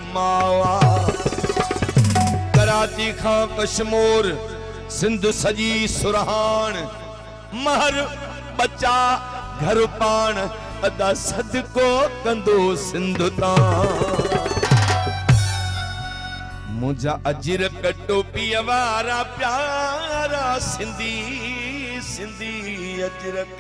मावा। कराची खां कश्मीर सिंध सजी सुरहान, महर बच्चा घर पान, अदा सदको कंदो सिंध तां। मुझा अजरक टोपी वारा प्यारा सिंधी सिंधी अजरक।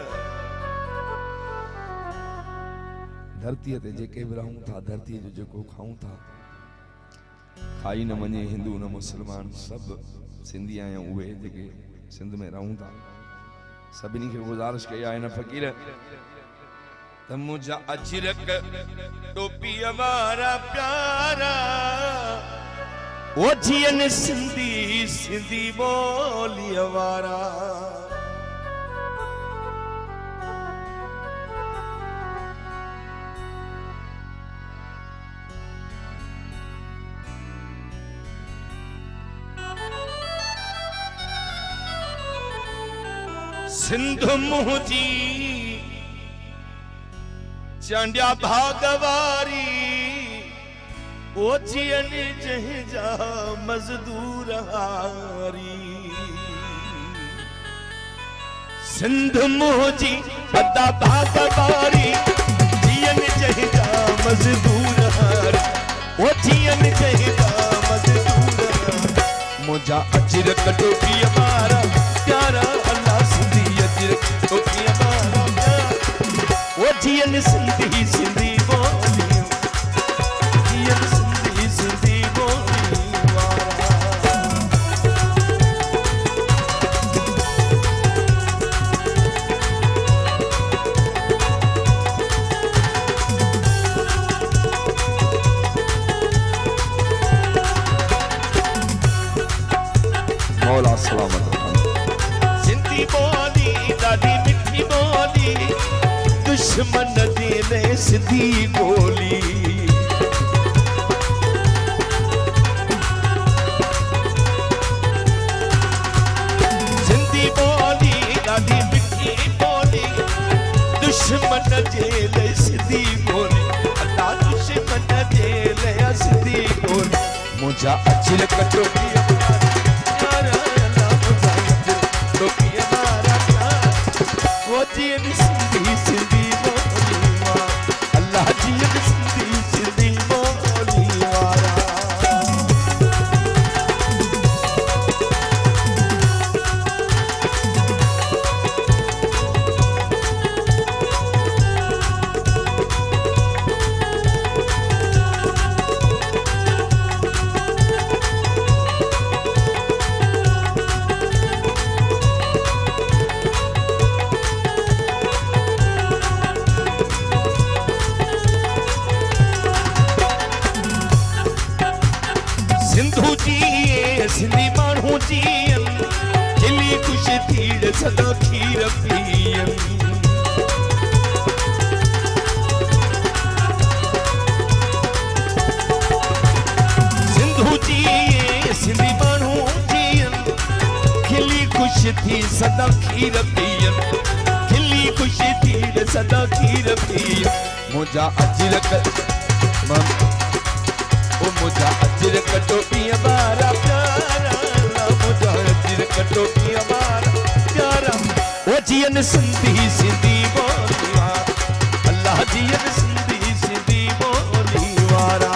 धरती ते जेके भी रहूं था, धरती जो जेको खाऊं था, खाई न वञे हिंदू न मुसलमान, सब सिंधी आहियूं उहे जेके सिंध में रहूं था। सभिनी खे गुज़ारिश कई आहे न फ़क़ीर त मुझा अजरक टोपी वारा प्यारा, वो जियन सिंधी सिंधी बोली वारा। सिंध मुझी चांडिया भागवारी, ओ जियन जहिजा मजदूर हारी। सिंध मुझी अदा भागवारी, जियन जहिजा मजदूर हारी, ओ जियन जहिजा मजदूर हारी। मुझा अजरक टोपी मारा प्यारा, अल्लाह सिंधी अजरक टोपी मारा प्यारा, ओ जियन सिंधी सिंधी बोली, जियन सिंधी सिंधी बोली वारा। मौला सलामत सिंधी बोली ॾाढी मिठी बोली, दुश्मन दे सिंधी बोली। सिंधी बोली ॾाढी मिठी बोली, दुश्मन जे लाइ सिंधी बोली, अदा दुश्मन जे लाइ सिंधी बोली। मुझा अजरक टोपी प्यारा, मुझा अजरक टोपी मारा प्यारा, वो जियन सिंधी सिंधी बोली वारा, अल्लाह जियन सिंधी सिंधी बोली वारा। सिंधु जी सिंधी माण्हू जियन, खिली खुश थीड़ सदा खीर पियन। सिंधु जी सिंधी माण्हू जियन, खिली खुश थी सदा खीर पियन, खिली खुश थीड़ सदा खीर पियन। मुझा अजरक मुझा अजरक टोपी मारा प्यारा, मुझा अजरक टोपी मारा प्यारा, ओ जियन सिंधी सिंधी बोली वारा, अल्लाह जियन सिंधी सिंधी बोली वारा।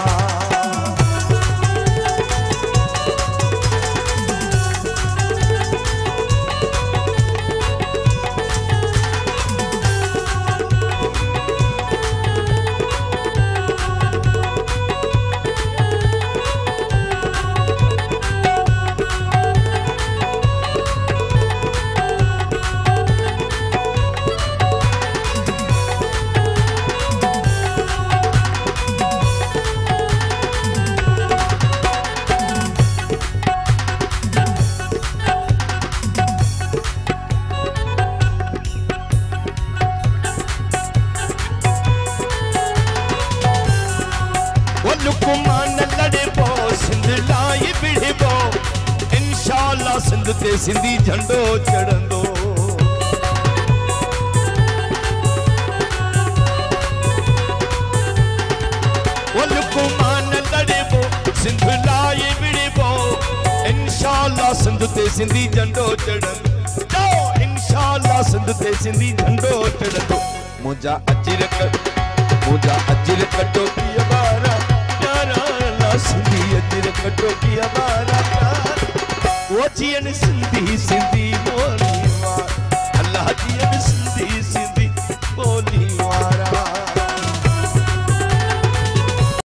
लुकमान लड़बो सिंध लाई बिड़बो, इंशाअल्लाह सिंध ते सिंधी झंडो चढ़ंदो। वो लुकमान सिंधी झंडो चढ़ंदो जाओ इंशाअल्लाह सिंध ते सिंधी झंडो चढ़ंदो मुंहिंजा अजर कटो की हमारा प्यारा ला सिंधी अजर कटो की हमारा प्यारा वो जियन सिंधी सिंधी